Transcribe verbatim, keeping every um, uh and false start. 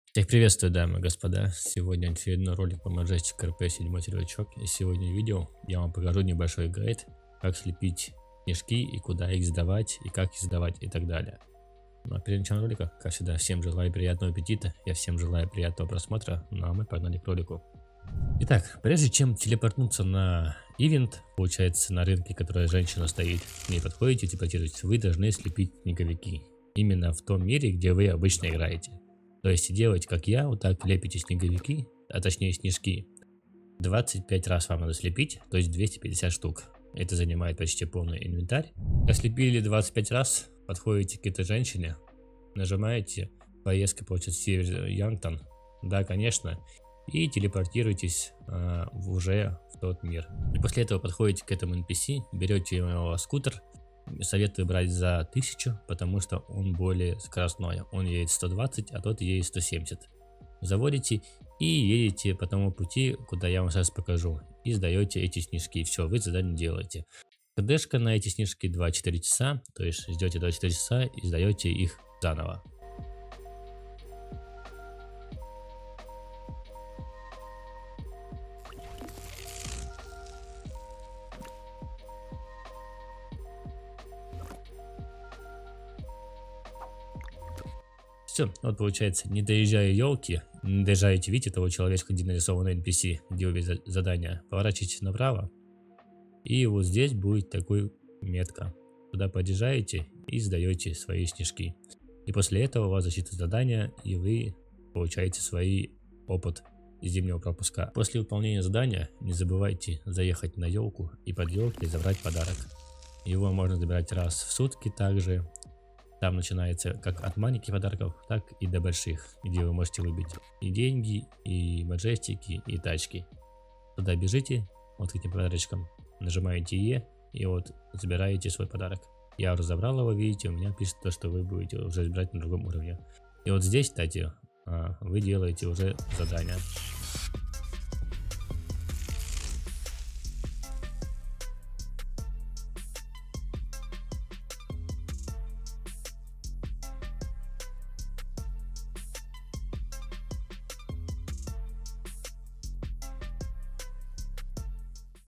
Всех приветствую, дамы и господа. Сегодня очередной ролик по Majestic эр пи седьмой сервачок. И сегодня в видео я вам покажу небольшой гайд, как слепить снежки и куда их сдавать, и как их сдавать и так далее. Ну а перед началом ролика, как всегда, всем желаю приятного аппетита, я всем желаю приятного просмотра, ну а мы погнали к ролику. Итак, прежде чем телепортнуться на ивент, получается на рынке, который женщина стоит, к ней подходите, телепортируетесь, вы должны слепить снеговики. Именно в том мире, где вы обычно играете. То есть делать как я, вот так лепите снеговики, а точнее снежки. двадцать пять раз вам надо слепить, то есть двести пятьдесят штук. Это занимает почти полный инвентарь. Как слепили двадцать пять раз, подходите к этой женщине, нажимаете, поездка получается север Янтон, да, конечно, и телепортируйтесь э, уже в тот мир. И после этого подходите к этому эн пи си, берете его скутер. Советую брать за тысячу, потому что он более скоростной. Он едет сто двадцать, а тот едет сто семьдесят. Заводите и едете по тому пути, куда я вам сейчас покажу. И сдаете эти снежки. Все, вы задание делаете. КДшка на эти снежки два-четыре часа. То есть ждете два-четыре часа и сдаете их заново. Все, вот получается, не доезжая елки, не доезжаете, видите, того человечка, где нарисовано эн пи си, где вы задание, поворачиваете направо, и вот здесь будет такой метка. Туда подъезжаете и сдаете свои снежки. И после этого у вас защита задания, и вы получаете свой опыт зимнего пропуска. После выполнения задания не забывайте заехать на елку и под елкой забрать подарок. Его можно забирать раз в сутки также. Там начинается как от маленьких подарков, так и до больших, где вы можете выбить и деньги, и маджестики, и тачки. Туда бежите, вот к этим подарочкам, нажимаете Е, и вот забираете свой подарок. Я уже забрал его, видите, у меня пишет то, что вы будете уже брать на другом уровне. И вот здесь, кстати, вы делаете уже задание.